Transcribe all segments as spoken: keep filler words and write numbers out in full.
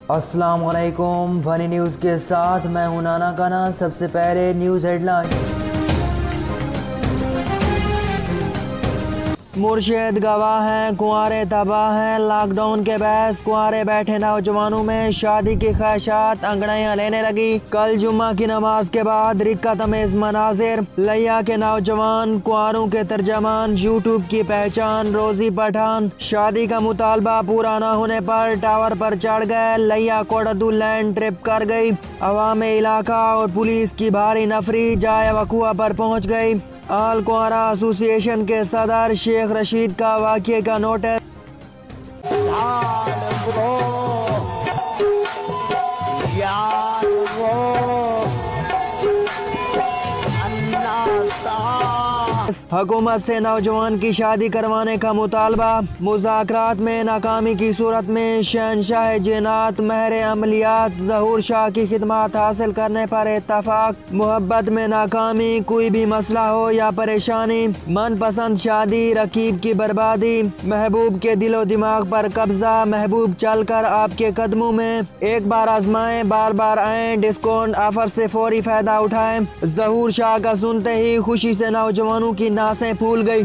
अस्सलाम वालेकुम। Funny news के साथ मैं हूं नाना काना। सबसे पहले न्यूज़ हेडलाइन। मुर्शिद गवाह हैं, कुंवारे तबाह हैं। लॉकडाउन के बहस कुंवारे बैठे नौजवानों में शादी की ख्वाहिशात अंगड़ाइयाँ लेने लगी। कल जुम्मा की नमाज के बाद रिक्कत अमेज मनाजिर। लिया के नौजवान कुंवारों के तर्जमान, यूट्यूब की पहचान रोजी पठान। शादी का मुतालबा पूरा न होने पर टावर पर चढ़ गए। लिया कोडदू लैंड ट्रिप कर गई। अवाम इलाका और पुलिस की भारी नफरी जाए वकुआ पर पहुँच गई। आल कुंवारा एसोसिएशन के सदर शेख रशीद का वाक़ये का नोटिस। हुकूमत से नौजवान की शादी करवाने का मुतालबा। मुज़ाकरात में नाकामी की सूरत में शहनशाह जिन्नात महर अमलियात ज़हूर शाह की खिदमत हासिल करने पर इत्तफाक। मोहब्बत में नाकामी, कोई भी मसला हो या परेशानी, मनपसंद शादी, रकीब की बर्बादी, महबूब के दिलो दिमाग पर कब्जा। महबूब चलकर आपके कदमों में। एक बार आजमाएं, बार बार आए। डिस्काउंट ऑफर से फौरी फायदा उठाएं। ज़हूर शाह का सुनते ही खुशी से नौजवानों की नासें फूल गई।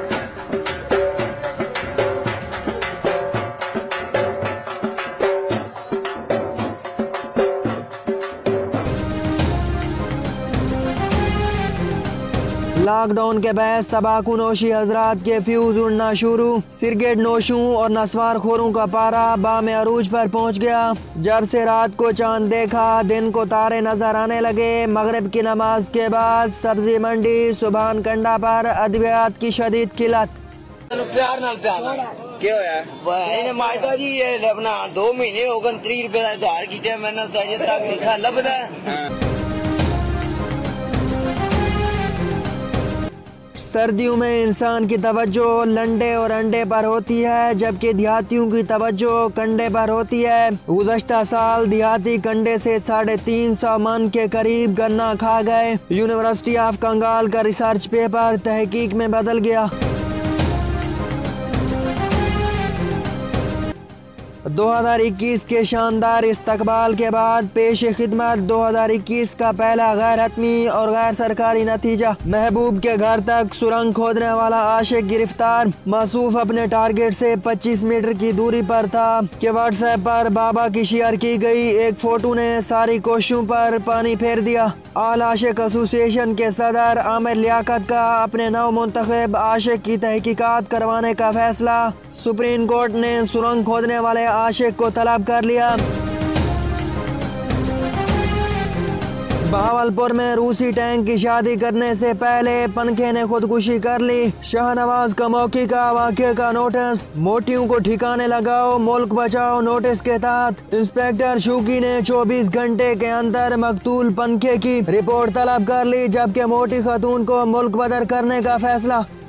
लॉकडाउन के बहस तंबाकू नोशी हजरात के फ्यूज उड़ना शुरू। सिगरेट नोशों और नस्वार खोरों का पारा बामे अरूज पर पहुंच गया। जब से रात को चांद देखा, दिन को तारे नजर आने लगे। मगरिब की नमाज के बाद सब्जी मंडी सुभान कंडा पर अद्वियात की शदीद किल्लत। प्यार नाल प्यार क्या होया मार्टा जी ये अपना दो महीने हो गए तीस रुपए का उधार किया मैंने तक लिखा लभदा। सर्दियों में इंसान की तवज्जो लंडे और अंडे पर होती है, जबकि देहातियों की तवज्जो कंडे पर होती है। गुज़श्ता साल देहाती कंडे से साढ़े तीन सौ मन के करीब गन्ना खा गए। यूनिवर्सिटी ऑफ कंगाल का रिसर्च पेपर तहकीक में बदल गया। दो हज़ार इक्कीस के शानदार इस्तकबाल के बाद पेश खिदमत दो हज़ार इक्कीस का पहला गैर हतमी और गैर सरकारी नतीजा। महबूब के घर तक सुरंग खोदने वाला आशिक गिरफ्तार। मासूफ अपने टारगेट से पच्चीस मीटर की दूरी पर था कि व्हाट्सएप पर बाबा की शेयर की गई एक फोटो ने सारी कोशिशों पर पानी फेर दिया। आल आशिक एसोसिएशन के सदर आमिर लियाकत का अपने नव मुंतखब आशिक की तहकीकात करवाने का फैसला। सुप्रीम कोर्ट ने सुरंग खोदने वाले आशिक को तलब कर लिया। बहावलपुर में रूसी टैंक की शादी करने से पहले पनखे ने खुदकुशी कर ली। शाहनवाज का मौके का वाक़ये का नोटिस। मोटियों को ठिकाने लगाओ, मुल्क बचाओ नोटिस के तहत इंस्पेक्टर शूकी ने चौबीस घंटे के अंदर मकतूल पनखे की रिपोर्ट तलब कर ली, जबकि मोटी खातून को मुल्क बदर करने का फैसला।